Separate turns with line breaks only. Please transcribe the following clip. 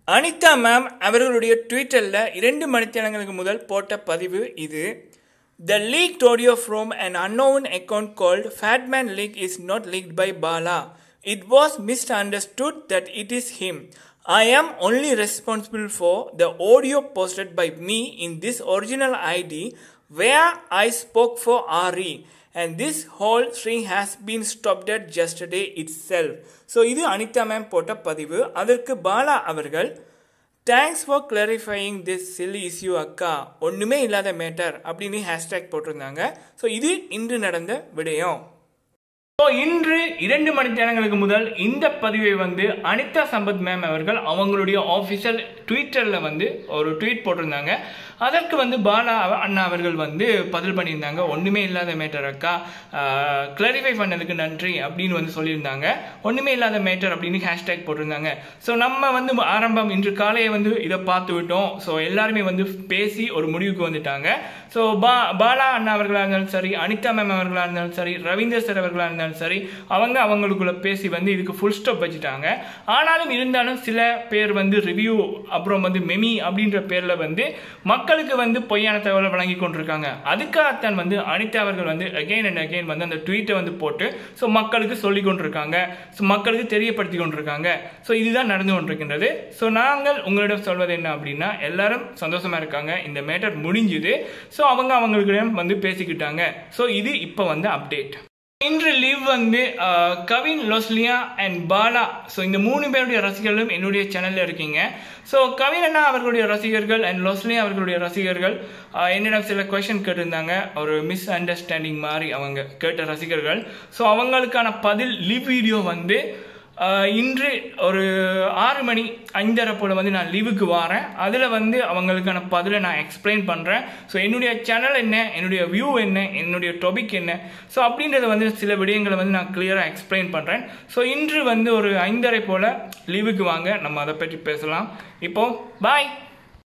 Anitha ma'am அவர்களுடைய ட்விட்டரில் 2 மணித்தியாலங்களுக்கு முதல் போட்ட பதிவு இது. The leaked audio from an unknown account called Fatman Leak is not leaked by Bala. It was misunderstood that it is him. I am only responsible for the audio posted by me in this original ID where I spoke for Ari. And this whole string has been stopped at yesterday itself. So இது Anitha ma'am போட்ட பதிவு. அதற்கு பாலா அவர்கள் thanks for clarifying this silly issue அக்கா, ஒன்றுமே இல்லாத matter அப்படின்னு hashtag போட்டிருந்தாங்க. ஸோ இது இன்று நடந்த விடயம். ஸோ இன்று 2 மணித்தியாலங்களுக்கு முதல் இந்த பதிவை அனிதா சம்பத் மேம் அவர்கள் அவங்களுடைய ஆஃபிஷியல் ட்விட்டரில் ஒரு ட்வீட் போட்டிருந்தாங்க. அதற்கு பாலா அண்ணா அவர்கள் பதில் பண்ணியிருந்தாங்க. ஒன்றுமே இல்லாத மேட்டர் அக்கா, கிளாரிஃபை பண்ணதுக்கு நன்றி அப்படின்னு சொல்லியிருந்தாங்க. ஒன்றுமே இல்லாத மேட்டர் அப்படின்னு ஹேஷ்டேக் போட்டிருந்தாங்க. ஸோ நம்ம ஆரம்பம் இன்று காலையை இதை பார்த்து விட்டோம். ஸோ எல்லாருமே பேசி ஒரு முடிவுக்கு வந்துட்டாங்க. ஸோ பாலா அண்ணா அவர்களாக இருந்தாலும் சரி, அனிதா மேம் அவர்களாக இருந்தாலும் சரி, ரவீந்தர் சார் அவர்களாக இருந்தாலும் சரி, அவங்களுக்குள்ள பேசி இதுக்கு ஃபுல் ஸ்டாப் வச்சுட்டாங்க. ஆனாலும் இருந்தாலும் சில பேர் ரிவ்யூ அப்புறம் மெமி அப்படின்ற பேர்ல மக்களுக்கு பொய்யான தகவலை வழங்கி கொண்டிருக்காங்க. அதுக்காகத்தான் அனிதா அவர்கள் அகைன் அண்ட் அகைன் அந்த ட்வீட்டை போட்டு ஸோ மக்களுக்கு சொல்லி கொண்டிருக்காங்க, ஸோ மக்களுக்கு தெரியப்படுத்தி கொண்டிருக்காங்க. ஸோ இதுதான் நடந்து கொண்டிருக்கின்றது. ஸோ நாங்கள் உங்களிடம் சொல்வது என்ன அப்படின்னா, எல்லாரும் சந்தோஷமா இருக்காங்க, இந்த மேட்டர் முடிஞ்சுது. ஸோ அவங்களுக்கிடம் பேசிக்கிட்டாங்க. ஸோ இது இப்போ அப்டேட். இன்று live Kavin, Losliya and Bala, so இந்த 3 பேருடைய ரசிகர்களும் என்னுடைய சேனல்ல இருக்கீங்க. ஸோ கவின் அண்ணா அவர்களுடைய ரசிகர்கள் அண்ட் லொஸ்லியா அவர்களுடைய ரசிகர்கள் என்னிடம் சில கொஸ்டின் கேட்டிருந்தாங்க. ஒரு மிஸ் அண்டர்ஸ்டாண்டிங் மாதிரி அவங்க கேட்ட ரசிகர்கள். ஸோ அவங்களுக்கான பதில் லிவ் வீடியோ இன்று ஒரு 6 மணி 5:30 போல நான் லீவுக்கு வரேன். அதில் அவங்களுக்கான பதிலை நான் எக்ஸ்பிளைன் பண்ணுறேன். ஸோ என்னுடைய சேனல் என்ன, என்னுடைய வியூ என்ன, என்னுடைய டாபிக் என்ன, ஸோ அப்படின்றத சில விடயங்களை நான் கிளியராக எக்ஸ்பிளைன் பண்ணுறேன். ஸோ இன்று ஒரு 5:30 போல் லீவுக்கு வாங்க, நம்ம அதை பற்றி பேசலாம். இப்போ பாய்.